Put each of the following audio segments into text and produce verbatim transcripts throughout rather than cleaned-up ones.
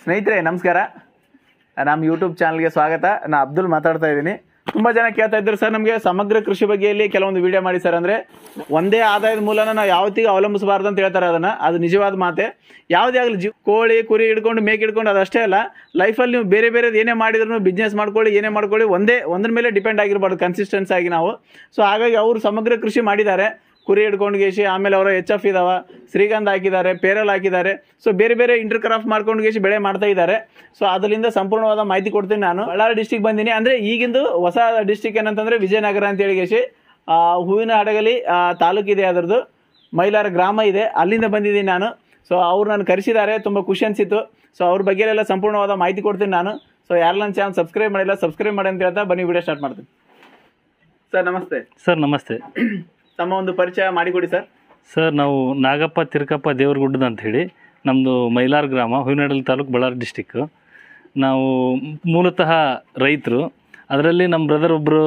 ಸ್ನೇಹಿತರೆ ನಮಸ್ಕಾರ, ನಮ್ಮ ಯೂಟ್ಯೂಬ್ ಚಾನಲ್ಗೆ ಸ್ವಾಗತ. ನಾನು ಅಬ್ದುಲ್ ಮಾತಾಡ್ತಾ ಇದ್ದೀನಿ. ತುಂಬ ಜನ ಕೇಳ್ತಾ ಇದ್ದಾರೆ, ಸರ್ ನಮಗೆ ಸಮಗ್ರ ಕೃಷಿ ಬಗ್ಗೆಯಲ್ಲಿ ಕೆಲವೊಂದು ವಿಡಿಯೋ ಮಾಡಿ ಸರ್. ಅಂದರೆ ಒಂದೇ ಆದಾಯದ ಮೂಲನ ನಾವು ಯಾವತ್ತಿಗೂ ಅವಲಂಬಿಸಬಾರ್ದು ಅಂತ ಹೇಳ್ತಾರೆ. ಅದನ್ನು ಅದು ನಿಜವಾದ ಮಾತೆ. ಯಾವುದೇ ಆಗಲಿ ಜೀವ ಕೋಳಿ ಕುರಿ ಹಿಡ್ಕೊಂಡು ಮೇಕೆ ಹಿಡ್ಕೊಂಡು ಅದಷ್ಟೇ ಅಲ್ಲ, ಲೈಫಲ್ಲಿ ನೀವು ಬೇರೆ ಬೇರೆದು ಏನೇ ಮಾಡಿದ್ರು ಬಿಸ್ನೆಸ್ ಮಾಡ್ಕೊಳ್ಳಿ, ಏನೇ ಮಾಡ್ಕೊಳ್ಳಿ, ಒಂದೇ ಒಂದ್ರ ಮೇಲೆ ಡಿಪೆಂಡ್ ಆಗಿರಬಾರ್ದು ಕನ್ಸಿಸ್ಟೆನ್ಸ್ ಆಗಿ ನಾವು. ಸೊ ಹಾಗಾಗಿ ಅವರು ಸಮಗ್ರ ಕೃಷಿ ಮಾಡಿದ್ದಾರೆ. ಕುರಿ ಹಿಡ್ಕೊಂಡು ಗೇಸಿ, ಆಮೇಲೆ ಅವರು ಎಚ್ ಎಫ್ ಇದಾವೆ, ಶ್ರೀಗಂಧ ಹಾಕಿದ್ದಾರೆ, ಪೇರಲ್ ಹಾಕಿದ್ದಾರೆ. ಸೊ ಬೇರೆ ಬೇರೆ ಇಂಟರ್ ಕ್ರಾಫ್ಟ್ ಮಾಡ್ಕೊಂಡು ಗೇಸಿ ಬೆಳೆ ಮಾಡ್ತಾ ಇದ್ದಾರೆ. ಸೊ ಅದರಿಂದ ಸಂಪೂರ್ಣವಾದ ಮಾಹಿತಿ ಕೊಡ್ತೀನಿ. ನಾನು ಬಳ್ಳಾರಿ ಡಿಸ್ಟಿಕ್ ಬಂದೀನಿ. ಅಂದರೆ ಈಗಿಂದು ಹೊಸ ಡಿಸ್ಟಿಕ್ ಏನಂತಂದರೆ ವಿಜಯನಗರ ಅಂತ ಹೇಳಿ ಗೇಸಿ ಹೂವಿನ ಹಡಗಲಿ ತಾಲೂಕಿದೆ, ಅದರದ್ದು ಮೈಲಾರ ಗ್ರಾಮ ಇದೆ, ಅಲ್ಲಿಂದ ಬಂದಿದ್ದೀನಿ ನಾನು. ಸೊ ಅವ್ರು ನಾನು ಕರೆಸಿದ್ದಾರೆ, ತುಂಬ ಖುಷಿ ಅನಿಸಿತ್ತು. ಸೊ ಅವ್ರ ಬಗ್ಗೆ ಎಲ್ಲ ಸಂಪೂರ್ಣವಾದ ಮಾಹಿತಿ ಕೊಡ್ತೀನಿ ನಾನು. ಸೊ ಯಾರು ನನ್ನ ಚಾನಲ್ ಸಬ್ಸ್ಕ್ರೈಬ್ ಮಾಡಿಲ್ಲ ಸಬ್ಸ್ಕ್ರೈಬ್ ಮಾಡಿ ಅಂತ ಹೇಳ್ತಾ ಬನ್ನಿ ವಿಡಿಯೋ ಸ್ಟಾರ್ಟ್ ಮಾಡ್ತೀನಿ. ಸರ್ ನಮಸ್ತೆ. ಸರ್ ನಮಸ್ತೆ. ತಮ್ಮ ಒಂದು ಪರಿಚಯ ಮಾಡಿಕೊಡಿ ಸರ್. ಸರ್ ನಾವು ನಾಗಪ್ಪ ತಿರುಕಪ್ಪ ದೇವರಗುಡ್ಡದ ಅಂತ ಹೇಳಿ, ನಮ್ಮದು ಮೈಲಾರ ಗ್ರಾಮ, ಹೂವಿನಹಡಗಲಿ ತಾಲೂಕು, ಬಳ್ಳಾರಿ ಡಿಸ್ಟಿಕ್ಕು. ನಾವು ಮೂಲತಃ ರೈತರು. ಅದರಲ್ಲಿ ನಮ್ಮ ಬ್ರದರ್ ಒಬ್ಬರು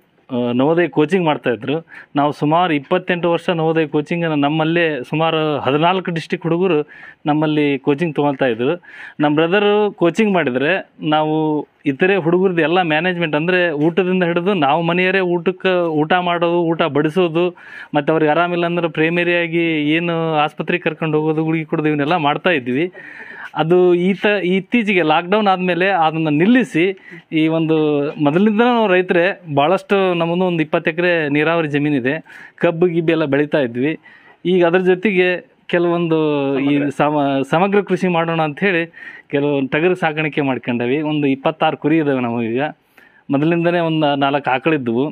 ನವೋದಯ ಕೋಚಿಂಗ್ ಮಾಡ್ತಾಯಿದ್ರು. ನಾವು ಸುಮಾರು ಇಪ್ಪತ್ತೆಂಟು ವರ್ಷ ನವೋದಯ ಕೋಚಿಂಗ್ ನಮ್ಮಲ್ಲೇ ಸುಮಾರು ಹದಿನಾಲ್ಕು ಡಿಸ್ಟಿಕ್ ಹುಡುಗರು ನಮ್ಮಲ್ಲಿ ಕೋಚಿಂಗ್ ತೊಗೊಳ್ತಾ ಇದ್ರು. ನಮ್ಮ ಬ್ರದರು ಕೋಚಿಂಗ್ ಮಾಡಿದರೆ ನಾವು ಇತರೆ ಹುಡುಗರದ್ದು ಎಲ್ಲ ಮ್ಯಾನೇಜ್ಮೆಂಟ್, ಅಂದರೆ ಊಟದಿಂದ ಹಿಡಿದು ನಾವು ಮನೆಯವರೇ ಊಟಕ್ಕೆ ಊಟ ಮಾಡೋದು, ಊಟ ಬಡಿಸೋದು, ಮತ್ತು ಅವ್ರಿಗೆ ಆರಾಮಿಲ್ಲ ಅಂದ್ರೆ ಪ್ರೈಮರಿಯಾಗಿ ಏನು ಆಸ್ಪತ್ರೆಗೆ ಕರ್ಕೊಂಡು ಹೋಗೋದು, ಗುಳಿಗೆ ಕೊಡೋದು, ಇವನ್ನೆಲ್ಲ ಮಾಡ್ತಾ ಇದ್ವಿ. ಅದು ಈತ ಇತ್ತೀಚೆಗೆ ಲಾಕ್ಡೌನ್ ಆದಮೇಲೆ ಅದನ್ನು ನಿಲ್ಲಿಸಿ ಈ ಒಂದು ಮೊದಲಿಂದ ನಾವು ರೈತರೇ ಭಾಳಷ್ಟು ನಮ್ಮದು ಒಂದು ಇಪ್ಪತ್ತು ಎಕರೆ ನೀರಾವರಿ ಜಮೀನಿದೆ, ಕಬ್ಬು ಗಿಬ್ಬಿ ಎಲ್ಲ ಬೆಳೀತಾ ಇದ್ವಿ. ಈಗ ಅದ್ರ ಜೊತೆಗೆ ಕೆಲವೊಂದು ಈ ಸಮ ಸಮಗ್ರ ಕೃಷಿ ಮಾಡೋಣ ಅಂಥೇಳಿ ಕೆಲವು ಟಗರು ಸಾಕಾಣಿಕೆ ಮಾಡ್ಕೊಂಡವಿ. ಒಂದು ಇಪ್ಪತ್ತಾರು ಕುರಿ ಇದ್ದಾವೆ ನಮಗೀಗ. ಮೊದಲಿಂದನೇ ಒಂದು ನಾಲ್ಕು ಆಕಳಿದ್ದವು.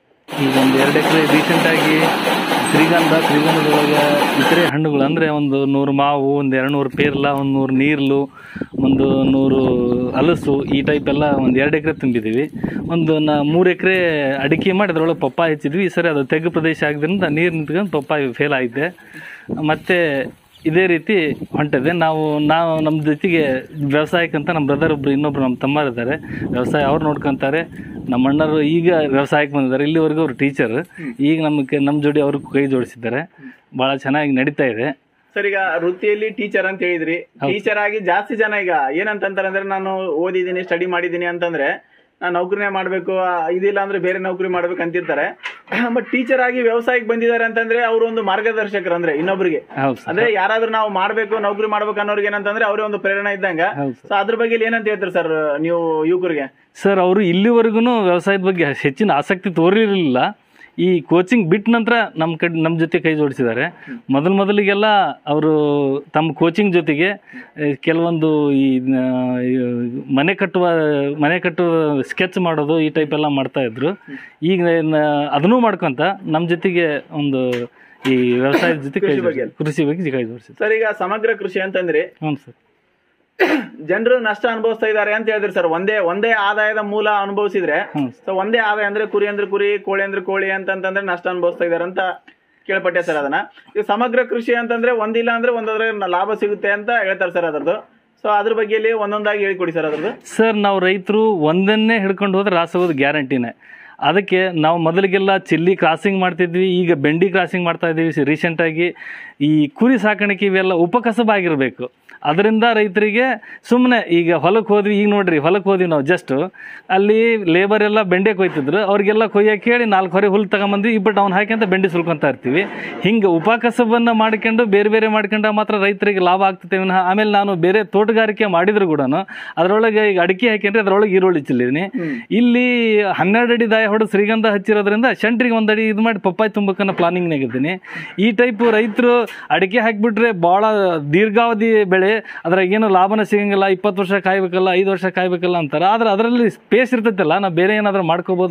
ಈಗ ಒಂದು ಎರಡು ಎಕರೆ ರೀಸೆಂಟಾಗಿ ಶ್ರೀಗಂಧ, ಶ್ರೀಗಂಧದೊಳಗೆ ಇತರೆ ಹಣ್ಣುಗಳು ಅಂದರೆ ಒಂದು ನೂರು ಮಾವು, ಒಂದು ಎರಡು ನೂರು ಪೇರ್ಲ, ಒಂದು ನೂರು ನೀರ್ಲು, ಒಂದು ನೂರು ಹಲಸು, ಈ ಟೈಪ್ ಎಲ್ಲ ಒಂದು ಎರಡು ಎಕರೆ ತುಂಬಿದ್ದೀವಿ. ಒಂದು ನಾ ಮೂರು ಎಕರೆ ಅಡಿಕೆ ಮಾಡಿ ಅದರೊಳಗೆ ಪಪ್ಪಾಯ ಹೆಚ್ಚಿದ್ವಿ. ಈ ಸರಿ ಅದು ತೆಗ್ಗು ಪ್ರದೇಶ ಆಗಿದ್ದರಿಂದ ನೀರು ನಿಂತ್ಕೊಂಡು ಪಪ್ಪಾಯ ಫೇಲ್ ಆಗಿದೆ. ಮತ್ತು ಇದೇ ರೀತಿ ಹೊಂಟಿದೆ. ನಾವು ನಾವು ನಮ್ಮ ಜೊತೆಗೆ ವ್ಯವಸಾಯಕ್ಕಂತ ನಮ್ಮ ಬ್ರದರ್ ಒಬ್ಬರು ಇನ್ನೊಬ್ರು ನಮ್ಮ ತಮ್ಮರು ಇದ್ದಾರೆ, ವ್ಯವಸಾಯ ಅವ್ರು ನೋಡ್ಕೊತಾರೆ. ನಮ್ಮ ಅಣ್ಣರು ಈಗ ವ್ಯವಸಾಯಕ್ಕೆ ಬಂದಿದ್ದಾರೆ. ಇಲ್ಲಿವರೆಗೂ ಅವರು ಟೀಚರ್. ಈಗ ನಮಗೆ ನಮ್ಮ ಜೋಡಿ ಅವ್ರಿಗೆ ಕೈ ಜೋಡಿಸಿದ್ದಾರೆ. ಭಾಳ ಚೆನ್ನಾಗಿ ನಡೀತಾ ಇದೆ. ಸರ್ ಈಗ ವೃತ್ತಿಯಲ್ಲಿ ಟೀಚರ್ ಅಂತ ಹೇಳಿದ್ರಿ. ಟೀಚರ್ ಆಗಿ ಜಾಸ್ತಿ ಜನ ಈಗ ಏನಂತಂತಾರೆ ಅಂದ್ರೆ, ನಾನು ಓದಿದ್ದೀನಿ, ಸ್ಟಡಿ ಮಾಡಿದ್ದೀನಿ ಅಂತಂದ್ರೆ ನಾನು ನೌಕರಿನೇ ಮಾಡಬೇಕು, ಇದಿಲ್ಲ ಅಂದ್ರೆ ಬೇರೆ ನೌಕರಿ ಮಾಡ್ಬೇಕು ಅಂತಿರ್ತಾರೆ. ಬಟ್ ಟೀಚರ್ ಆಗಿ ವ್ಯವಸಾಯಕ್ಕೆ ಬಂದಿದ್ದಾರೆ ಅಂತಂದ್ರೆ ಅವರು ಒಂದು ಮಾರ್ಗದರ್ಶಕರು, ಅಂದ್ರೆ ಇನ್ನೊಬ್ರಿಗೆ. ಅಂದ್ರೆ ಯಾರಾದ್ರೂ ನಾವು ಮಾಡ್ಬೇಕು, ನೌಕರಿ ಮಾಡ್ಬೇಕು ಅನ್ನೋರ್ಗೆ ಏನಂತಂದ್ರೆ ಅವರೇ ಒಂದು ಪ್ರೇರಣೆ ಇದ್ದಂಗ. ಸೊ ಅದ್ರ ಬಗ್ಗೆ ಏನಂತ ಹೇಳ್ತಾರೆ ಸರ್ ನೀವು ಯುವಕರಿಗೆ? ಸರ್ ಅವರು ಇಲ್ಲಿವರೆಗೂ ವ್ಯವಸಾಯದ ಬಗ್ಗೆ ಹೆಚ್ಚಿನ ಆಸಕ್ತಿ ತೋರಿರಲಿಲ್ಲ. ಈ ಕೋಚಿಂಗ್ ಬಿಟ್ಟ ನಂತರ ನಮ್ಮ ಕಡೆ ನಮ್ಮ ಜೊತೆ ಕೈ ಜೋಡಿಸಿದ್ದಾರೆ. ಮೊದಲು ಮೊದಲಿಗೆಲ್ಲ ಅವರು ತಮ್ಮ ಕೋಚಿಂಗ್ ಜೊತೆಗೆ ಕೆಲವೊಂದು ಈ ಮನೆ ಕಟ್ಟುವ ಮನೆ ಕಟ್ಟುವ ಸ್ಕೆಚ್ ಮಾಡೋದು, ಈ ಟೈಪ್ ಎಲ್ಲ ಮಾಡ್ತಾಯಿದ್ರು. ಈಗ ಅದನ್ನೂ ಮಾಡ್ಕೊತ ನಮ್ಮ ಜೊತೆಗೆ ಒಂದು ಈ ವ್ಯವಸಾಯದ ಜೊತೆ ಕೈ ಕೃಷಿ ಬಗ್ಗೆ ಕೈ ಜೋಡಿಸಿದ್ರು. ಸರ್ ಈಗ ಸಮಗ್ರ ಕೃಷಿ ಅಂತಂದ್ರೆ ಹ್ಞೂ ಸರ್, ಜನರು ನಷ್ಟ ಅನುಭವಿಸ್ತಾ ಇದ್ದಾರೆ ಅಂತ ಹೇಳಿದ್ರಿ ಸರ್. ಒಂದೇ ಒಂದೇ ಆದಾಯದ ಮೂಲ ಅನುಭವಿಸಿದ್ರೆ, ಸೊ ಒಂದೇ ಆದಾಯ ಅಂದ್ರೆ ಕುರಿ ಅಂದ್ರೆ ಕುರಿ, ಕೋಳಿ ಅಂದ್ರೆ ಕೋಳಿ ಅಂತಂದ್ರೆ ನಷ್ಟ ಅನುಭವಿಸ್ತಾ ಇದಾರೆ ಅಂತ ಕೇಳ್ಪಟ್ಟೆ ಸರ್. ಅದನ್ನ ಈಗ ಸಮಗ್ರ ಕೃಷಿ ಅಂತಂದ್ರೆ ಒಂದಿಲ್ಲ ಅಂದ್ರೆ ಒಂದಾದ್ರೆ ಲಾಭ ಸಿಗುತ್ತೆ ಅಂತ ಹೇಳ್ತಾರೆ ಸರ್ ಅದರದ್ದು. ಸೊ ಅದ್ರ ಬಗ್ಗೆ ಒಂದೊಂದಾಗಿ ಹೇಳಿಕೊಡಿ ಸರ್ ಅದ್ರದ್ದು. ಸರ್ ನಾವು ರೈತರು ಒಂದನ್ನೇ ಹಿಡ್ಕೊಂಡು ಹೋದ್ರೆ ರಾಸ ಹೋಗೋದು ಗ್ಯಾರಂಟಿನೇ. ಅದಕ್ಕೆ ನಾವು ಮೊದಲಿಗೆಲ್ಲ ಚಿಲ್ಲಿ ಕ್ರಾಸಿಂಗ್ ಮಾಡ್ತಿದ್ವಿ, ಈಗ ಬೆಂಡಿ ಕ್ರಾಸಿಂಗ್ ಮಾಡ್ತಾ ಇದ್ದೀವಿ ರೀಸೆಂಟಾಗಿ. ಈ ಕುರಿ ಸಾಕಾಣಿಕೆ ಇವೆಲ್ಲ ಉಪಕಸಬಾಗಿರಬೇಕು. ಅದರಿಂದ ರೈತರಿಗೆ ಸುಮ್ಮನೆ ಈಗ ಹೊಲಕ್ಕೆ ಹೋದ್ವಿ, ಈಗ ನೋಡ್ರಿ ಹೊಲಕ್ಕೆ ಹೋದ್ವಿ ನಾವು, ಜಸ್ಟ್ ಅಲ್ಲಿ ಲೇಬರ್ ಎಲ್ಲ ಬೆಂಡೆ ಕೊಯ್ತಿದ್ರು, ಅವ್ರಿಗೆಲ್ಲ ಕೊಯ್ಯಕ್ಕೆ ಹೇಳಿ ನಾಲ್ಕು ಹೊರೆ ಹುಲ್ಲು ತಗೊಂಬಂದ್ವಿ, ಇಬ್ಬಟ್ಟು ಅವ್ನು ಹಾಕಿ ಅಂತ ಬೆಂಡೆ ಸುಲ್ಕೊತಾ ಇರ್ತೀವಿ. ಹಿಂಗೆ ಉಪಕಸಬನ್ನು ಮಾಡ್ಕೊಂಡು ಬೇರೆ ಬೇರೆ ಮಾಡ್ಕೊಂಡ ಮಾತ್ರ ರೈತರಿಗೆ ಲಾಭ ಆಗ್ತದೆ. ಆಮೇಲೆ ನಾನು ಬೇರೆ ತೋಟಗಾರಿಕೆ ಮಾಡಿದ್ರು ಕೂಡ ಅದರೊಳಗೆ ಈಗ ಅಡಿಕೆ ಹಾಕಿದ್ರೆ ಅದರೊಳಗೆ ಈರುಳ್ಳಿ ಚಿಲ್ಲಿದ್ದೀನಿ. ಇಲ್ಲಿ ಹನ್ನೆರಡು ಅಡಿ ದಾಯ ಹೊಡೆದು ಶ್ರೀಗಂಧ ಹಚ್ಚಿರೋದ್ರಿಂದ ಸೆಂಟ್ರಿಗೆ ಒಂದು ಅಡಿ ಇದು ಮಾಡಿ ಪಪ್ಪಾಯಿ ತುಂಬಕ್ಕನ್ನ ಪ್ಲಾನಿಂಗ್ನಾಗಿದ್ದೀನಿ. ಈ ಟೈಪ್ ರೈತರು ಅಡಿಕೆ ಹಾಕಿಬಿಟ್ರೆ ಭಾಳ ದೀರ್ಘಾವಧಿ ಬೆಳೆ, ಅದ್ರಾಗ ಏನು ಲಾಭನ ಸಿಗಂಗಿಲ್ಲ, ಇಪ್ಪತ್ತು ವರ್ಷ ಕಾಯ್ಬೇಕಲ್ಲ, ಐದು ವರ್ಷ ಕಾಯ್ಬೇಕಲ್ಲ ಅಂತಾರೆ. ಆದ್ರೆ ಅದರಲ್ಲಿ ಸ್ಪೇಸ್ ಇರ್ತೈತಲ್ಲ, ನಾವು ಬೇರೆ ಏನಾದ್ರೂ ಮಾಡ್ಕೋಬಹುದು.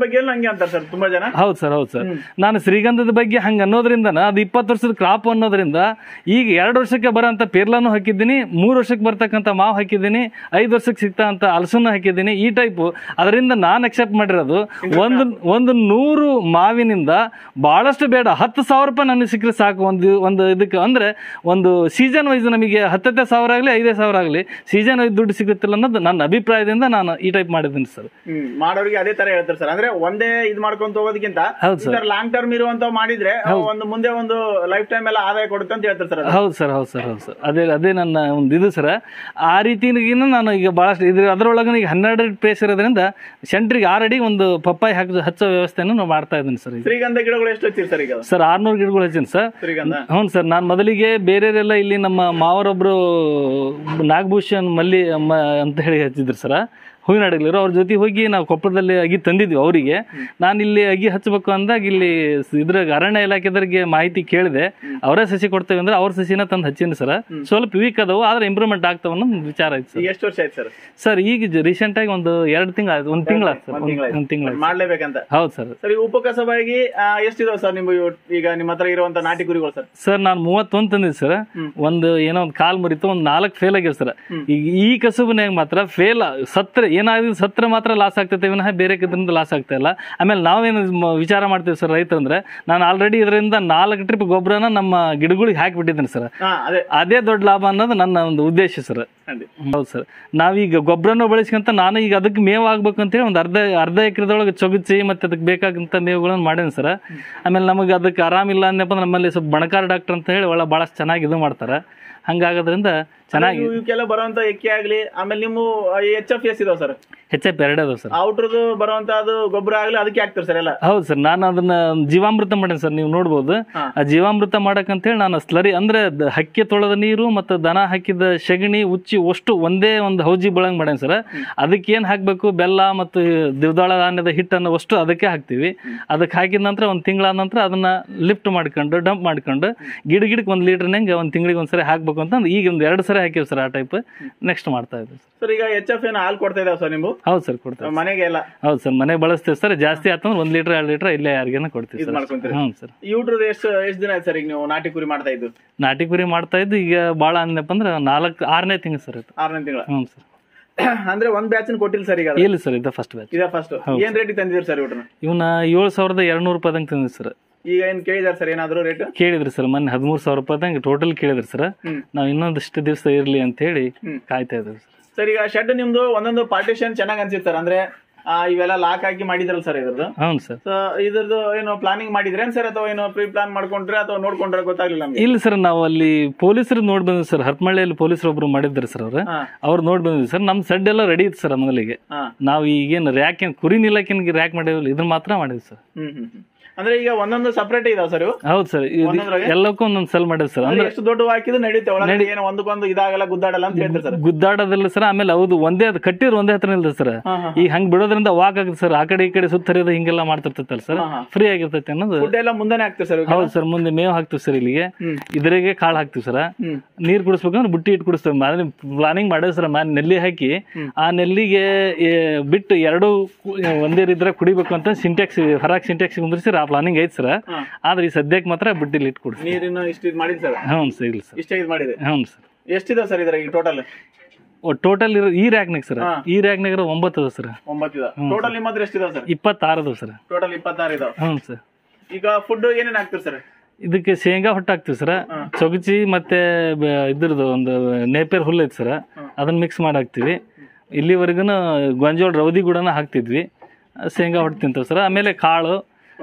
ಹೌದು ಸರ್, ಹೌದು ಸರ್. ನಾನು ಶ್ರೀಗಂಧದ ಬಗ್ಗೆ ಹಂಗೆ ಅನ್ನೋದ್ರಿಂದ ಅದು ಇಪ್ಪತ್ತು ವರ್ಷದ ಕ್ರಾಪ್ ಅನ್ನೋದ್ರಿಂದ ಈಗ ಎರಡು ವರ್ಷಕ್ಕೆ ಬರೋಂಥ ಪೇರ್ಲಾನು ಹಾಕಿದ್ದೀನಿ, ಮೂರು ವರ್ಷಕ್ಕೆ ಬರ್ತಕ್ಕಂಥ ಮಾವು ಹಾಕಿದ್ದೀನಿ, ಐದು ವರ್ಷಕ್ಕೆ ಸಿಗ್ತಾ ಅಂತ ಹಲಸನ್ನು ಹಾಕಿದ್ದೀನಿ. ಈ ಟೈಪು ಅದರಿಂದ ನಾನು ಅಕ್ಸೆಪ್ಟ್ ಮಾಡಿರೋದು ಒಂದು ಒಂದು ನೂರು ಮಾವಿನಿಂದ ಬಹಳಷ್ಟು ಬೇಡ, ಹತ್ತು ಸಾವಿರ ರೂಪಾಯಿ ನನಗೆ ಸಿಕ್ಕರೆ ಸಾಕು ಒಂದು ಒಂದು ಇದಕ್ಕೆ. ಅಂದ್ರೆ ಒಂದು ಸೀಸನ್ ವೈಸ್ ನಮಗೆ ಹತ್ತು ಹತ್ತತ್ತೆ ಸಾವಿರ ಆಗಲಿ ಐದೇ ಸಾವಿರ ಆಗಲಿ ಸೀಸನ್ ದುಡ್ಡು ಸಿಗುತ್ತಿಲ್ಲ ಅನ್ನೋದು ನನ್ನ ಅಭಿಪ್ರಾಯದಿಂದ ನಾನು ಈ ಟೈಪ್ ಮಾಡಿದ್ದೀನಿ ಸರ್. ಮಾಡೋರಿಗೆ ಅದೇ ತರ ಹೇಳ್ತಾರೆ ಸರ್. ಅಂದ್ರೆ ಒಂದೇ ಇದು ಮಾಡ್ಕೊಂತ ಹೋಗೋದಕ್ಕಿಂತ ಲಾಂಗ್ ಟರ್ಮ್ ಇರುವಂತ ಮಾಡಿದ್ರೆ ಒಂದು ಮುಂದೆ ಒಂದು ಲೈಫ್ ಟೈಮ್ ಎಲ್ಲ ಆದಾಯ ಕೊಡುತ್ತೆ ಅಂತ ಹೇಳ್ತಾರೆ ಸರ್. ಹೌದು ಸರ್ ಹೌದು ಸರ್ ಹೌದು ಸರ್ ಅದೇ ಅದೇ ನನ್ನ ಒಂದು ಇದು ಸರ್. ಆ ರೀತಿಗಿನ ನಾನು ಈಗ ಬಹಳಷ್ಟು ಇದ್ರ ಅದರೊಳಗೆ ಈಗ ಹನ್ನೆರಡು ಪ್ಲೇಸ್ ಇರೋದ್ರಿಂದ ಸೆಂಟ್ರಿಗೆ ಆಲ್ರೆಡಿ ಒಂದು ಪಪ್ಪಾಯಿ ಹಾಕಿ ಹಚ್ಚೋ ವ್ಯವಸ್ಥೆಯನ್ನು ನಾವು ಮಾಡ್ತಾ ಇದ್ದೀನಿ ಸರ್. ಶ್ರೀಗಂಧ ಗಿಡಗಳು ಎಷ್ಟು ಹಚ್ಚಿರಿ ಸರ್ ಈಗ? ಸರ್ ಆರ್ನೂರು ಗಿಡಗಳು ಹಚ್ಚಿನಿ ಸರ್. ಹ್ಞೂ ಸರ್. ನಾನು ಮೊದಲಿಗೆ ಬೇರೆಯವರೆಲ್ಲ ಇಲ್ಲಿ ನಮ್ಮ ಮಾವರೊಬ್ರು ನಾಗಭೂಷಣ್ ಮಲ್ಲಿ ಅಂತ ಹೇಳಿ ಹಚ್ಚಿದ್ರು ಸರ್, ಹೂವಿನ ಅಡಗಲಿರು. ಅವ್ರ ಜೊತೆ ಹೋಗಿ ನಾವು ಕೊಪ್ಪಳದಲ್ಲಿ ಅಗಿ ತಂದಿದ್ವಿ ಅವರಿಗೆ. ನಾನು ಇಲ್ಲಿ ಅಗಿ ಹಚ್ಚಬೇಕು ಅಂದಾಗ ಇಲ್ಲಿ ಇದ್ರ ಅರಣ್ಯ ಇಲಾಖೆದರಿಗೆ ಮಾಹಿತಿ ಕೇಳಿದೆ, ಅವರೇ ಸಸಿ ಕೊಡ್ತೇವೆ ಅಂದ್ರೆ ಅವ್ರ ಸಸಿನ ತಂದು ಹಚ್ಚಿನಿ ಸರ್. ಸ್ವಲ್ಪ ವೀಕ್ ಅದಾವು ಆದ್ರೆ ಇಂಪ್ರೂವ್ಮೆಂಟ್ ಆಗ್ತಾವ ಅನ್ನೋ ವಿಚಾರ ಆಯ್ತು ಸರ್. ಎಷ್ಟು ವರ್ಷ ಆಯ್ತು ಸರ್? ಸರ್ ಈಗ ರೀಸೆಂಟ್ ಆಗಿ ಒಂದು ಎರಡು ತಿಂಗಳ ಒಂದ್ ತಿಂಗಳ ಸರ್ ಒಂದ್ ತಿಂಗಳ ಮಾಡ್ಲೇಬೇಕಂತ. ಹೌದು ಸರ್. ಸರ್ ಈ ಉಪಕಸಬಾಗಿ ಎಷ್ಟಿದಾವೆ ಸರ್ ನಿಮ್ಗೆ ಈಗ ನಿಮ್ಮ ಹತ್ರ ಇರುವಂತ ನಾಟಿ ಕುರಿಗಳು ಸರ್? ಸರ್ ನಾನು ಮೂವತ್ತೊಂದು ತಂದಿದ್ದೆ ಸರ್. ಒಂದು ಏನೋ ಒಂದು ಕಾಲ್ ಮುರಿತು, ಒಂದ್ ನಾಲ್ಕು ಫೇಲ್ ಆಗ್ಯಾವ ಸರ್. ಈಗ ಈ ಕಸುಬನ್ಯಾಗ ಮಾತ್ರ ಫೇಲ್ ಸತ್ರ ಏನಾದ್ರು ಸತ್ರ ಮಾತ್ರ ಲಾಸ್ ಆಗ್ತೈತೆ ವಿನಃ ಬೇರೆ ಇದರಿಂದ ಲಾಸ್ ಆಗ್ತಾ ಇಲ್ಲ. ಆಮೇಲೆ ನಾವೇನು ವಿಚಾರ ಮಾಡ್ತೀವಿ ಸರ್ ರೈತರಂದ್ರೆ, ನಾನು ಆಲ್ರೆಡಿ ಇದರಿಂದ ನಾಲ್ಕು ಟ್ರಿಪ್ ಗೊಬ್ಬರನ ನಮ್ಮ ಗಿಡಗಳಿಗೆ ಹಾಕಿಬಿಟ್ಟಿದ್ದೀನಿ ಸರ್. ಅದೇ ದೊಡ್ಡ ಲಾಭ ಅನ್ನೋದು ನನ್ನ ಒಂದು ಉದ್ದೇಶ ಸರ್. ಹೌದು ಸರ್. ನಾವೀಗ ಗೊಬ್ಬರನ ಬಳಸ್ಕೊಂತ ನಾನು ಈಗ ಅದಕ್ಕೆ ಮೇವು ಆಗ್ಬೇಕು ಅಂತೇಳಿ ಒಂದು ಅರ್ಧ ಅರ್ಧ ಎಕರೆದೊಳಗೆ ಚೊಗಚಿ ಮತ್ತೆ ಅದಕ್ಕೆ ಬೇಕಾದಂತ ಮೇವುಗಳನ್ನು ಮಾಡೇನಿ ಸರ್. ಆಮೇಲೆ ನಮಗೆ ಅದಕ್ಕೆ ಆರಾಮಿಲ್ಲ ಅಂದಪ್ಪ ನಮ್ಮಲ್ಲಿ ಸ್ವಲ್ಪ ಬಣಕಾರ್ ಡಾಕ್ಟರ್ ಅಂತ ಹೇಳಿ ಒಳ್ಳೆ ಬಹಳಷ್ಟು ಚೆನ್ನಾಗಿ ಇದು ಮಾಡ್ತಾರೆ. ಹಂಗಾಗೋದ್ರಿಂದ ಚೆನ್ನಾಗಿ ಇವಕ್ಕೆಲ್ಲ ಬರುವಂತ ಎಕ್ಕೆ ಆಗ್ಲಿ, ಆಮೇಲೆ ನಿಮ್ಮ ಎಚ್ ಎಫ್ ಎಸ್ ಇದಾವ ಸರ್? ಎಚ್ ಎಫ್ ಎರಡು ಅದಾವ ಸರ್. ಔಟ್ರದ್ದು ಬರುವಂತ ಅದು ಗೊಬ್ಬರ ಆಗ್ಲಿ ಅದಕ್ಕೆ ಹಾಕ್ತಾರೆ ಸರ್ ಎಲ್ಲ? ಹೌದು ಸರ್. ನಾನು ಅದನ್ನ ಜೀವಾಮೃತ ಮಾಡೇನಿ ಸರ್. ನೀವು ನೋಡ್ಬೋದು ಆ ಜೀವಾಮೃತ ಮಾಡಕಂತೇಳಿ ನಾನು ಸ್ಲರಿ ಅಂದ್ರೆ ಹಕ್ಕಿ ತೊಳೆದ ನೀರು ಮತ್ತು ದನ ಹಾಕಿದ ಸೆಗಣಿ ಉಚ್ಚಿ ಅಷ್ಟು ಒಂದೇ ಒಂದು ಹೌಜಿ ಬಳಂಗ್ ಮಾಡೇನಿ ಸರ್. ಅದಕ್ಕೆ ಏನ್ ಹಾಕ್ಬೇಕು, ಬೆಲ್ಲ ಮತ್ತು ದ್ವಿದಳ ಧಾನ್ಯದ ಹಿಟ್ಟನ್ನು ಅಷ್ಟು ಅದಕ್ಕೆ ಹಾಕ್ತಿವಿ. ಅದಕ್ಕೆ ಹಾಕಿದ ನಂತರ ಒಂದ್ ತಿಂಗಳಾದ ನಂತರ ಅದನ್ನ ಲಿಫ್ಟ್ ಮಾಡ್ಕೊಂಡು ಡಂಪ್ ಮಾಡ್ಕೊಂಡು ಗಿಡ ಗಿಡಕ್ಕೆ ಒಂದ್ ಲೀಟರ್ ನಂಗೆ ಒಂದ್ ತಿಂಗಳಿಗೆ ಒಂದ್ಸರಿ ಹಾಕ್ಬೇಕು ಅಂತ ಈಗ ಒಂದು ಎರಡು ಸರಿ ಹಾಕಿವಿ ಸರ್. ಆ ಟೈಪ್ ನೆಕ್ಸ್ಟ್ ಮಾಡ್ತಾ ಇದ್ದೀವಿ ಸರ್. ಈಗ ಎಚ್ ಎಫ್ ಏನು ಹಾಲು ಕೊಡ್ತಾ ಇದಾವೆ ಸರ್ ನೀವು? ಹೌದು ಸರ್ ಕೊಡ್ತೇವೆ ಮನೆಗೆ ಎಲ್ಲ. ಹೌದು ಸರ್ ಮನೆಗೆ ಬಳಸ್ತೀವಿ ಸರ್. ಜಾಸ್ತಿ ಆತಂದ್ರೆ ಒಂದ್ ಲೀಟರ್ ಎರಡು ಲೀಟರ್ ಇಲ್ಲೇ ಯಾರಿಗೇನ ಕೊಡ್ತೀವಿ ಸರ್. ಹ್ಞೂ ಸರ್. ಇವ್ರದ್ದು ಎಷ್ಟು ಎಷ್ಟು ದಿನ ಆಯ್ತು ಸರ್ ಈಗ ನೀವು ನಾಟಿ ಕುರಿ ಮಾಡ್ತಾ ಇದ್ದು? ನಾಟಿ ಕುರಿ ಮಾಡ್ತಾ ಇದ್ದು ಈಗ ಭಾಳ ಅಂದಪ್ಪ ಅಂದ್ರೆ ನಾಲ್ಕು ಆರನೇ ತಿಂಗಳು ಸರ್. ಆರನೇ ತಿಂಗಳ? ಹ್ಞೂ ಸರ್. ಅಂದ್ರೆ ಒಂದ್ ಬ್ಯಾಚ್ ಕೊಟ್ಟಿಲ್ಲ ಸರ್ ಈಗ? ಇಲ್ಲ ಸರ್, ಇದು ಫಸ್ಟ್ ಬ್ಯಾಚ್. ಇದ ಫಸ್ಟ್. ಏನ್ ರೇಟ್ ತಂದಿದ್ರಿ ಸರ್ ಇವ್ರನ್ನ? ಇವನ್ನ ಏಳು ಸಾವಿರದ ಎರಡ್ನೂರು ರೂಪಾಯಿದಂಗೆ ತಂದಿದ್ವಿ ಸರ್. ಈಗ ಏನ್ ಕೇಳಿದಾರೆ ಸರ್ ಏನಾದ್ರು ರೇಟ್? ಕೇಳಿದ್ರಿ ಸರ್ ಮೊನ್ನೆ ಹದಿಮೂರು ಸಾವಿರ ರೂಪಾಯಿದಂಗೆ ಟೋಟಲ್ ಕೇಳಿದ್ರಿ ಸರ್. ನಾವ್ ಇನ್ನೊಂದಿಷ್ಟು ದಿವಸ ಇರ್ಲಿ ಅಂತ ಹೇಳಿ ಕಾಯ್ತಾ ಇದ್ದೀವಿ ಸರ್. ಸರ್ ಈಗ ಶೆಡ್ ನಿಮ್ದು ಒಂದೊಂದು ಪಾರ್ಟಿಷನ್ ಚೆನ್ನಾಗಿ ಅನ್ಸಿತ್ತು ಸರ್. ಅಂದ್ರೆ ಇವೆಲ್ಲ ಲಾಕ್ ಹಾಕಿ ಮಾಡಿದ್ರಲ್ಲ ಸರ್ ಇದ್ರದ್ದು? ಹೌದು ಸರ್. ಇದ್ರದ್ದು ಏನು ಪ್ಲಾನಿಂಗ್ ಮಾಡಿದ್ರೇನ್ ಸರ್ ಅಥವಾ ಏನೋ ಪ್ರೀ ಪ್ಲಾನ್ ಮಾಡ್ಕೊಂಡ್ರೆ ಅಥವಾ ನೋಡ್ಕೊಂಡ್ರೆ ಗೊತ್ತಾಗ್ಲಿಲ್ಲ? ಇಲ್ಲ ಸರ್, ನಾವು ಅಲ್ಲಿ ಪೊಲೀಸರು ನೋಡ್ ಬಂದ್ವಿ ಸರ್. ಹರಪನಹಳ್ಳಿಯಲ್ಲಿ ಪೊಲೀಸರು ಒಬ್ರು ಮಾಡಿದ್ರು ಸರ್. ಅವ್ರು ಅವ್ರು ನೋಡ್ ಬಂದ್ವಿ ಸರ್. ನಮ್ ಸೆಡ್ ಎಲ್ಲ ರೆಡಿ ಇತ್ತು ಸರ್ ಮೊದಲಿಗೆ. ನಾವು ಈಗೇನು ರ್ಯಾಕ್ ಏನ್ ಕುರಿ ನಿಲ್ಲಕ್ಕೇನ್ ರ್ಯಾಕ್ ಮಾಡಿದ್ವಿ, ಇದನ್ನ ಮಾತ್ರ ಮಾಡಿದ್ವಿ ಸರ್. ಹ್ಮ್ ಹ್ಮ್ ಅಂದ್ರೆ ಈಗ ಒಂದೊಂದು ಸಪರೇಟ್ ಇದಾವ ಸರ್? ಹೌದು ಸರ್, ಎಲ್ಲಕ್ಕೂ ಒಂದೊಂದು ಸೆಲ್ ಮಾಡಿದ್ ಸರ್. ಅಂದ್ರೆ ಎಷ್ಟು ದೊಡ್ಡ ಹಾಕಿದ್ರು ನಡೀತೆ, ಒಳಗಡೆ ಏನು ಒಂದಕ್ಕೊಂದು ಇದಾಗಲ್ಲ, ಗುದ್ದಾಡಲ್ಲ ಅಂತ ಹೇಳ್ತಾರೆ ಸರ್. ಗುದ್ದಾಡೋದಿಲ್ಲ ಸರ್. ಆಮೇಲೆ ಹೌದು ಒಂದೇ ಅದು ಕಟ್ಟಿದ್ರು ಒಂದೇ ಹತ್ರ ಇಲ್ದ ಸರ್. ಈಗ ಹಂಗ್ ಬಿಡೋದ್ರಿಂದ ವಾಕ್ ಆಗುತ್ತೆ ಸರ್. ಆ ಕಡೆ ಈ ಕಡೆ ಸುತ್ತರಿಯೋದು ಹಿಂಗೆಲ್ಲ ಮಾಡ್ತಿರ್ತೈತಲ್ಲ ಸರ್, ಫ್ರೀ ಆಗಿರ್ತೈತೆ ಅನ್ನೋದು. ಫುಡ್ ಎಲ್ಲ ಮುಂದೆನೆ ಹಾಕ್ತಿವಿ ಸರ್? ಹೌದು ಸರ್, ಮುಂದೆ ಮೇವ್ ಹಾಕ್ತಿವಿ ಸರ್. ಇಲ್ಲಿಗೆ ಇದ್ರಿಗೆ ಕಾಳು ಹಾಕ್ತಿವಿ ಸರ್. ನೀರ್ ಕುಡಿಸ್ಬೇಕಂದ್ರೆ ಬುಟ್ಟಿ ಇಟ್ಟು ಕುಡಿಸ್ತೇವೆ. ಪ್ಲಾನಿಂಗ್ ಮಾಡಿದ್ವಿ ಸರ್. ಮ್ಯಾನ್ ನೆಲ್ಲಿ ಹಾಕಿ ಆ ನೆಲ್ಲಿಗೆ ಬಿಟ್ಟು ಎರಡು ಒಂದೇ ಇದ್ರೆ ಕುಡಿಬೇಕು ಅಂತ ಸಿಂಟೆಕ್ಸ್ ಹೊರಗೆ ಸಿಂಟೆಕ್ಸ್ ಕುಂದ್ರಿಸಿ ಆ ಪ್ಲಾನಿಂಗ್ ಐತ್ ಸರ್. ಆದ್ರೆ ಈ ಸದ್ಯಕ್ಕೆ ಮಾತ್ರ ಬುಟ್ಟಿಲಿ ಇಟ್ಟು ಕೊಡ್ತೀವಿ. ನೀರಿನ ಇಷ್ಟು ಇದು ಮಾಡಿದ್ ಸರ್? ಹ್ಞೂ ಸರ್. ಇಲ್ಲ ಸರ್, ಇಷ್ಟೇ ಇದು ಮಾಡಿದೆ. ಹ್ಞೂ ಸರ್. ಎಷ್ಟಿದೆ ಸರ್ ಇದ್ರ ಈಗ ಟೋಟಲ್? ಟೋಟಲ್ ಇರೋ ಈ ರ್ಯಾಕ್ನಾಗ ಸರ್, ಈ ರ್ಯಾಕ್ನಾಗ ಒಂಬತ್ತು ಅದ ಸರ್. ಒಂಬತ್ತು ಇದೆ ಟೋಟಲ್. ನಿಮ್ಮ ಹತ್ರ ಎಷ್ಟಿದಾವೆ ಸರ್? ಇಪ್ಪತ್ತಾರು ಅದಾವ ಸರ್. ಟೋಟಲ್ ಇಪ್ಪತ್ತಾರು ಇದಾವೆ. ಹ್ಞೂ ಸರ್. ಈಗ ಫುಡ್ ಏನೇನ್ ಹಾಕ್ತಿರಿ ಸರ್? ಇದಕ್ಕೆ ಶೇಂಗಾ ಹೊಟ್ಟು ಹಾಕ್ತಿವಿ ಸರ್. ಚೊಗಚಿ ಮತ್ತೆ ಇದ್ರದ್ದು ಒಂದು ನೇಪೇರ್ ಹುಲ್ಲು ಐತಿ ಸರ್, ಅದನ್ನ ಮಿಕ್ಸ್ ಮಾಡಿ ಹಾಕ್ತಿವಿ. ಇಲ್ಲಿವರೆಗೂ ಗೊಂಜೋಳ ರೌದಿ ಗುಡನ ಹಾಕ್ತಿದ್ವಿ. ಶೇಂಗಾ ಹೊಟ್ಟು ತಿಂತೇವೆ ಸರ್. ಆಮೇಲೆ ಕಾಳು,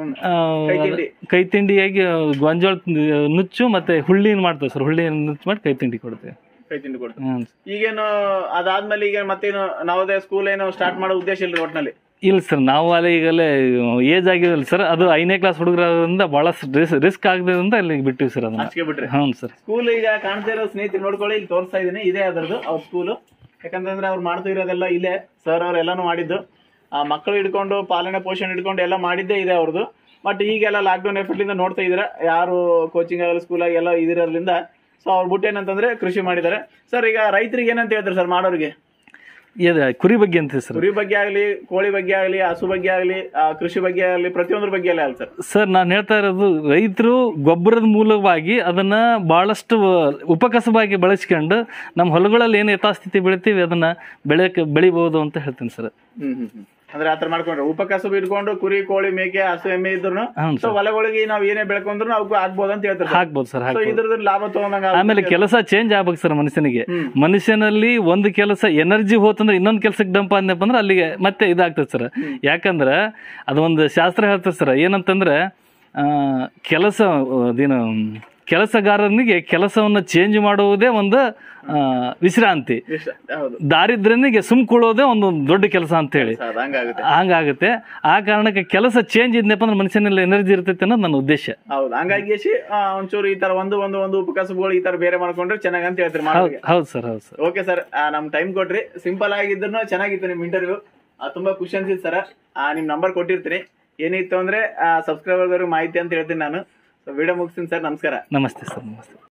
ಕೈ ತಿಂಡಿಯಾಗಿ ಗೊಂಜೋಳ ನುಚ್ಚು ಮತ್ತೆ ಹುಳ್ಳಿನ ಮಾಡ್ತೇವೆ ಸರ್. ಹುಳ್ಳಿ ನುಚ್ಚು ಮಾಡಿ ಕೈ ತಿಂಡಿ ಕೊಡ್ತೇವೆ. ಕೈ ತಿಂಡಿ ಕೊಡ್ತೇವೆ. ಈಗೇನು ಅದಾದ್ಮೇಲೆ ಈಗ ಮತ್ತೇನು ನವೋದಯ ಸ್ಕೂಲ್ ಏನು ಸ್ಟಾರ್ಟ್ ಮಾಡೋ ಉದ್ದೇಶ ಇಲ್ಲ ಒಟ್ಟಿನಲ್ಲಿ? ಇಲ್ಲ ಸರ್, ನಾವು ಅಲ್ಲಿ ಈಗಲೇ ಏಜ್ ಆಗಿರಲ್ಲ ಸರ್. ಅದು ಐದನೇ ಕ್ಲಾಸ್ ಹುಡುಗರಿಂದ ಬಹಳಷ್ಟು ರಿಸ್ಕ್ ಆಗದ್ರಿಂದ ಅಲ್ಲಿ ಬಿಟ್ಟಿವಿ ಸರ್. ಅದನ್ನ ಬಿಟ್ರೆ? ಹ್ಞೂ ಸರ್. ಸ್ಕೂಲ್ ಈಗ ಕಾಣ್ತಾ ಇರೋ ಸ್ನೇಹಿತರು ನೋಡ್ಕೊಳ್ಳಿ, ಇಲ್ಲಿ ತೋರಿಸ್ತಾ ಇದೀನಿ. ಇದೇ ಅದರದ್ದು ಅವ್ರ ಸ್ಕೂಲು. ಯಾಕಂತಂದ್ರೆ ಅವ್ರು ಮಾಡ್ತಾ ಇರೋದೆಲ್ಲ ಇಲ್ಲೇ. ಸರ್ ಅವ್ರು ಎಲ್ಲಾನು ಮಾಡಿದ್ದು ಆ ಮಕ್ಕಳು ಹಿಡ್ಕೊಂಡು ಪಾಲನೆ ಪೋಷಣೆ ಹಿಡ್ಕೊಂಡು ಎಲ್ಲ ಮಾಡಿದ್ದೇ ಇದೆ ಅವ್ರದ್ದು. ಬಟ್ ಈಗೆಲ್ಲ ಲಾಕ್ಡೌನ್ ಎಫೆಕ್ಟ್ ನೋಡ್ತಾ ಇದ್ರೆ ಯಾರು ಕೋಚಿಂಗ್ ಆಗಲ್ಲ ಸ್ಕೂಲ್ ಆಗಿ ಎಲ್ಲ ಇದಿರೋದ್ರಿಂದ ಸೊ ಅವ್ರ ಬಿಟ್ಟು ಏನಂತಂದ್ರೆ ಕೃಷಿ ಮಾಡಿದ್ದಾರೆ ಸರ್. ಈಗ ರೈತರಿಗೆ ಏನಂತ ಹೇಳ್ತಾರೆ ಸರ್ ಮಾಡೋರಿಗೆ? ಕುರಿ ಬಗ್ಗೆ ಅಂತ ಸರ್. ಕುರಿ ಬಗ್ಗೆ ಆಗಲಿ, ಕೋಳಿ ಬಗ್ಗೆ ಆಗಲಿ, ಹಸು ಬಗ್ಗೆ ಆಗಲಿ, ಕೃಷಿ ಬಗ್ಗೆ ಆಗಲಿ, ಪ್ರತಿಯೊಂದ್ರ ಬಗ್ಗೆ ಎಲ್ಲ ಅಲ್ಲ ಸರ್. ಸರ್ ನಾನು ಹೇಳ್ತಾ ಇರೋದು, ರೈತರು ಗೊಬ್ಬರದ ಮೂಲವಾಗಿ ಅದನ್ನ ಬಹಳಷ್ಟು ಉಪಕಸವಾಗಿ ಬಳಸ್ಕೊಂಡು ನಮ್ಮ ಹೊಲಗಳಲ್ಲಿ ಏನು ಯಥಾಸ್ಥಿತಿ ಬೆಳಿತೀವಿ ಅದನ್ನ ಬೆಳೆಯಕ್ಕೆ ಬೆಳಿಬಹುದು ಅಂತ ಹೇಳ್ತೀನಿ ಸರ್. ಹ್ಮ್ ಹ್ಮ್ ಅಂದ್ರೆ ಆತರ ಮಾಡ್ಕೊಂಡ್ರೆ ಉಪಕಸಬು ಇಟ್ಕೊಂಡು ಕುರಿ ಕೋಳಿ ಮೇಕೆ ಹಸು ಎಮ್ಮೆ ಇದ್ರು ಹ್ಞೂ ಸೊ ಹೊಲಗಳಿಗೆ ನಾವ್ ಏನೇ ಬೆಳ್ಕೊಂಡ್ರು ಅವಕ್ಕೂ ಆಗ್ಬೋದು ಅಂತ ಹೇಳ್ತಾರೆ ಹಾಕ್ಬೋದು ಸರ್ ಸೊ ಹಾಕ್ಬೋದು. ಇದ್ರದ್ದು ಲಾಭ ತಗೊಂಡಂಗ ಆಮೇಲೆ ಕೆಲಸ ಚೇಂಜ್ ಆಗ್ಬೇಕು ಸರ್ ಮನುಷ್ಯನಿಗೆ. ಮನುಷ್ಯನಲ್ಲಿ ಒಂದು ಕೆಲಸ ಎನರ್ಜಿ ಹೋತಂದ್ರೆ ಇನ್ನೊಂದು ಕೆಲಸಕ್ಕೆ ಡಂಪ್ ಆದ್ನಪ್ಪ ಅಂದ್ರೆ ಅಲ್ಲಿಗೆ ಮತ್ತೆ ಇದಾಗ್ತದೆ ಸರ್. ಯಾಕಂದ್ರೆ ಅದೊಂದು ಶಾಸ್ತ್ರ ಹೇಳ್ತದೆ ಸರ್, ಏನಂತಂದ್ರೆ ಆ ಕೆಲಸ ಅದೇನು ಕೆಲಸಗಾರನಿಗೆ ಕೆಲಸವನ್ನ ಚೇಂಜ್ ಮಾಡುವುದೇ ಒಂದು ಆ ವಿಶ್ರಾಂತಿ, ದಾರಿದ್ರ್ಯನಿಗೆ ಸುಮ್ಕೊಳ್ಳೋದೇ ಒಂದು ದೊಡ್ಡ ಕೆಲಸ ಅಂತ ಹೇಳಿ ಹಂಗಾಗುತ್ತೆ. ಆ ಕಾರಣಕ್ಕೆ ಕೆಲಸ ಚೇಂಜ್ ಇದ್ನಪ್ಪ ಅಂದ್ರೆ ಮನುಷ್ಯನಲ್ಲಿ ಎನರ್ಜಿ ಇರ್ತೈತೆ ಅನ್ನೋದು ನನ್ನ ಉದ್ದೇಶ. ಹೌದು, ಹಂಗಾಗಿ ಒಂಚೂರು ಈ ತರ ಒಂದು ಒಂದು ಒಂದು ಉಪಕಸಬುಗಳು ಈ ತರ ಬೇರೆ ಮಾಡ್ಕೊಂಡ್ರೆ ಚೆನ್ನಾಗಿ ಅಂತ ಹೇಳ್ತೀರಿ. ಹೌದು ಸರ್, ಹೌದು ಸರ್. ಓಕೆ ಸರ್, ನಮ್ ಟೈಮ್ ಕೊಟ್ರಿ, ಸಿಂಪಲ್ ಆಗಿದ್ರು ಚೆನ್ನಾಗಿತ್ತು ನಿಮ್ ಇಂಟರ್ವ್ಯೂ, ತುಂಬಾ ಖುಷಿ ಅನ್ಸಿತ್ತು ಸರ್. ನಿಮ್ ನಂಬರ್ ಕೊಟ್ಟಿರ್ತೀನಿ, ಏನಿತ್ತು ಅಂದ್ರೆ ಸಬ್ಸ್ಕ್ರೈಬರ್ ಮಾಹಿತಿ ಅಂತ ಹೇಳ್ತೀನಿ ನಾನು. ವಿಡಿಯೋ ಮುಗಿಸ್ತೀನಿ ಸರ್, ನಮಸ್ಕಾರ. ನಮಸ್ತೆ ಸರ್, ನಮಸ್ತೆ.